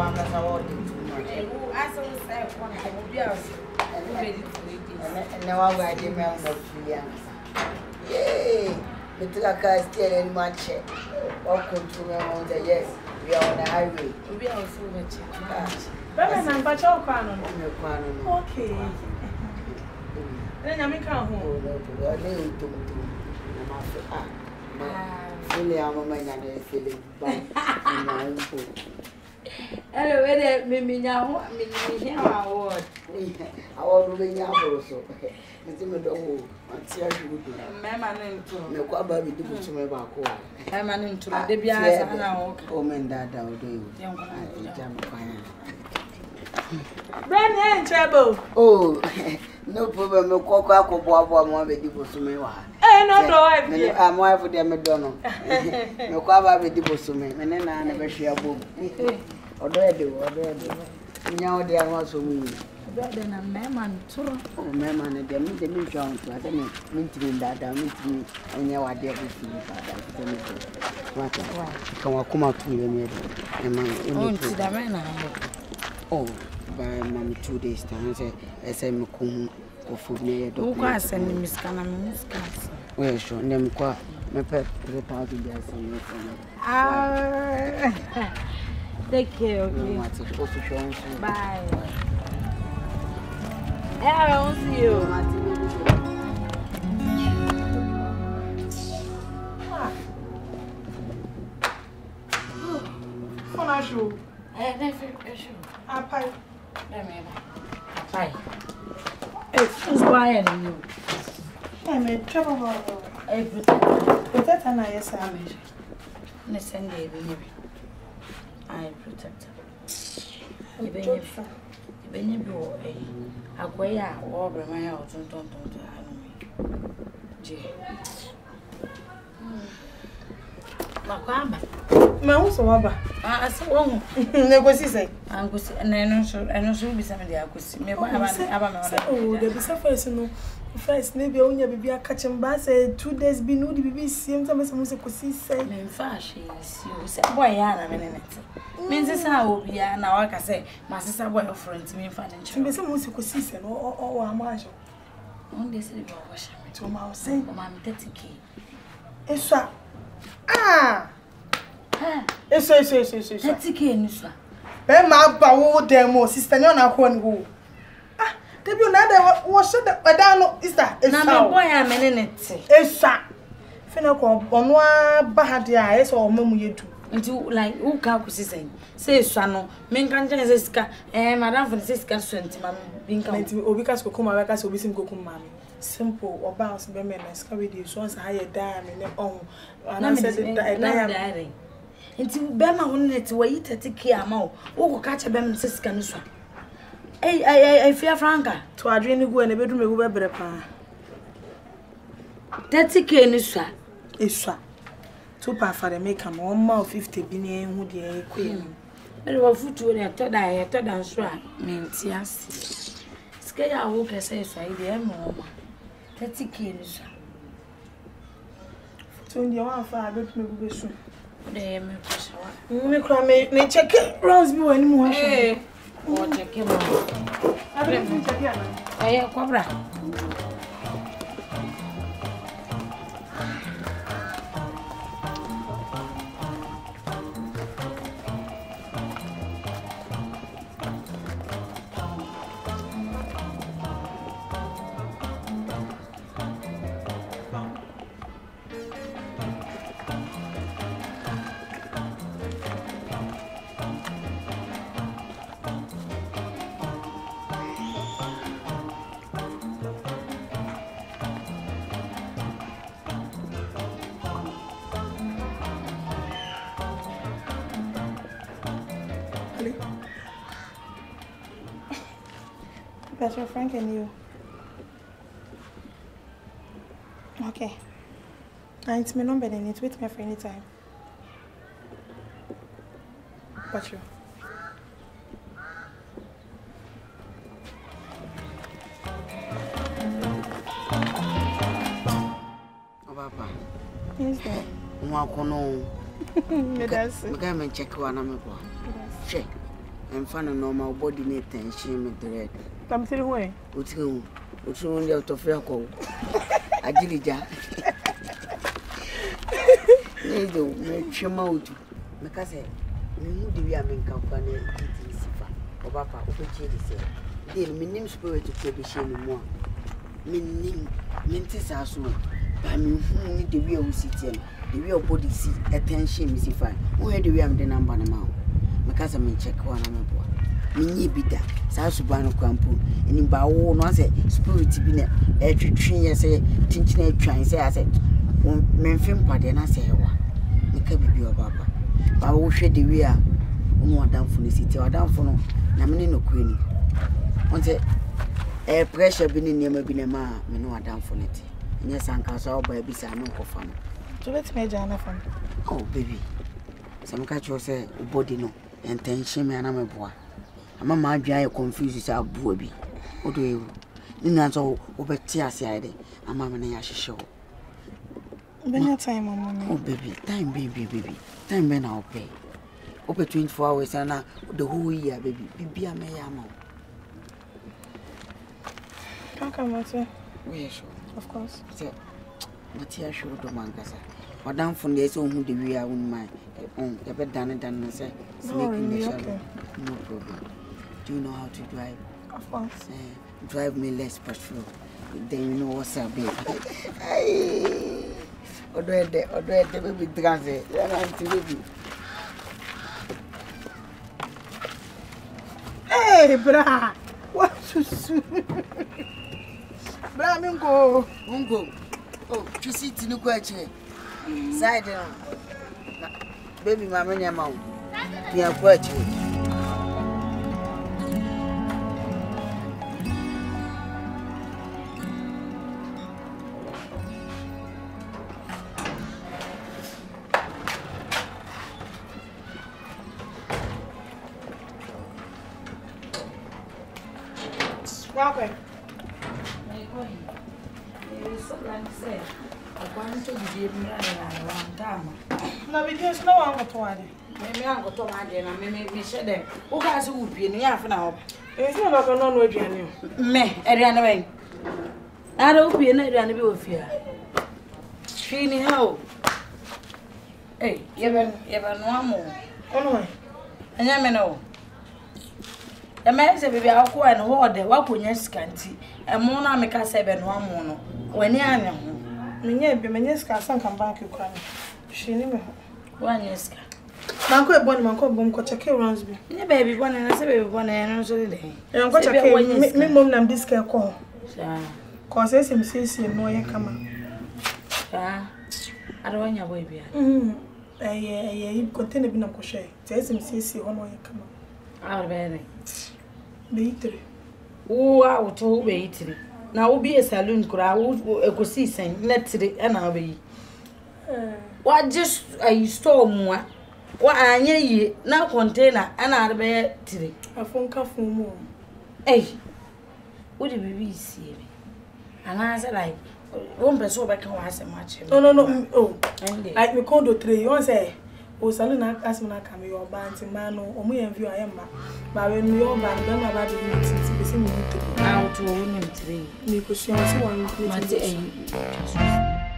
I'm not awarded. I saw one of the girls. And now I remember 3 years. Yay! The tracker is still in my check. Welcome to the yes. We are on the highway. We are also the check. But I'm not your crown. Okay. Then I come home. Hello, where me now? Me here award. Award we now also. Mama nto. Me kwa ba bi dubu tume ba ko. Mama nto. De bia sa na wo. O men dada o do. Jam kwan. Brand here in trouble. Oh, no problem. Me kwa kwa ko bo mo be di bosume wa. No do wife. Me am wife de me do no. Me kwa ba be di bosume. Me ne na be hwe abom. Odo e de. Nya o de anwa so mu. Brother na mama ntoro. Oh, mama na de me twa to ade me ntimi dada me ntimi anya wa de bi fi dada me to. What? Kan wa kuma tu ye me de. E man. Oh, nti da me na. Oh, by mom 2 days time say me ko food me do. Who can send me scan me scan. Well, sure, nem kwa me pe 3,000 there send me from. Take care, okay. Bye. I will see you. Fona show. Never show. Apai. Bye. It's why you. I'm a trouble. Protect her, yes, I'm a Sunday. I protect her. Even if you acquire or bring my house and don't me. Macamba. Mouse or Abba. I saw negotiate. And I know so be somebody I could see me. Oh, there be suffers no. First, maybe only be a catching bass 2 days be no be same time as I could see say. In fact, she said, boy, Anna, minute. Means this how we are now, like I say, my sister boy offering to me financial. Be some music could see or a marshal. Only say, wash me to my say, Mamma 30K. It's ah, it's 30K, sir. Ben, my bow demo, sister, no, I won't go. Ah, there be another was shut up. I don't know, is that? It's now, boy, I'm in it. It's that. Finako, on one bahadia, is all mum you do. Into like who can't say, say, Sano, men can't just Madame Francisca sent my being coming to Obicas Cocuma, Racas, Obissim Cocumami. Simple or bounce women and scurried you once higher dime in their own. And I said, diary. Into Bema wanted to wait 30K amount. Who catch a Bem Siscanusa? I fear Franka to our dream go in a bedroom with a better 30K, Nissa. It's 2 pounds for the make 1 mouth 50 billion would ye queen. But what food to a third I thought and swag means yes. Scare our work as I say, dear mama. 30K, Nissa. So in the one for I bet me soon. They make check it, Roseby anymore. Hey, what check him out. I don't check it. I cobra. That's your Frank and you. Okay. And it's my number then it's with me for any time. Got you. Oh, Papa. Yes, there. Wakono. That's it. Check one. I'm check. and find a normal body need tension with the red. Come to the way. What's wrong? What's wrong with your fair call? I did it, Jack. Neither make your mouth. Because we would be a man company eating Sifa or Papa, which is the minimum spirit to be seen more. Meaning, Mintis are so. By me, who need the real city, the real body see attention, Missy Fine. Where do we have the number now? Because I may check one on my boy. Mini bida, Sasubano Campo, and in Bao, no, I say, spirit to be a tree, I say, teaching a train, say, I said, men film party, and I say, what? Make a baby or Papa. But I will share the rear. No, down for the city or down for no, Namini no queenie. Once a pressure being in your being a man, me no down for it. And yes, Uncle saw baby, I know for fun. So let's make Jana from. Oh, baby. Some catch you say, body no, and tension me and I'm a boy. I'm a man, I confuse our booby. What do you? Nina so over tears, I'm a man, I show. When time, Mamma. Oh, baby, time, baby. Time when I'll pay. Over 24 hours and the whole year, baby. Be a man. Can't come out, sir. We are sure. Of course. Sir, but you are sure to Mancasa. Madame from the so who the we are in my own, a bit done and say, sneaking the shadow. No problem. Do you know how to drive? Of course. Drive me less patrol. Then you know what's up, baby. Or the baby drance. Hey, bra! What to soon? Bra, Mungo. Oh, you see, Tinu Quache. Side baby, my many amount. You are quite. Okay. No, because no one got one. Maybe I got to my dinner, maybe said them. Who has who be in the half an hour? It's not like a non with you. Me, Ariana Wayne. I don't be an Ariana of fear. Feeling how? Hey, even one more. Anyway, And I know. The man said, baby, I'll go and hold the walk on your scanty, and Mona make us 7 1 mono. When you are Menyeska san come back you cry. She knew 1 years. Manko born manko bom ko check runs be. Yeah, baby, born and I say, baby, born and so day. And go check me mom nam this care call. Ah, cause him say no ye come. ah, I don't want your baby. You continue be no ko share. Say him say on ye come. I'll be Be three. Oh, I will to wait. Now will be a saloon crowd, a go see saying, let's see, and I'll be. What just a storm? What I ye now container and I'll be today. A phone call for more. Hey, would it be see me? And I said, like, one person back and was a match. No. Oh, like me condo 3. You want say, oh, saloon ask me, come your band, man, or me and view I am. But when we all band, then about the meeting, to be seen. Now to own him today. Because she wants one.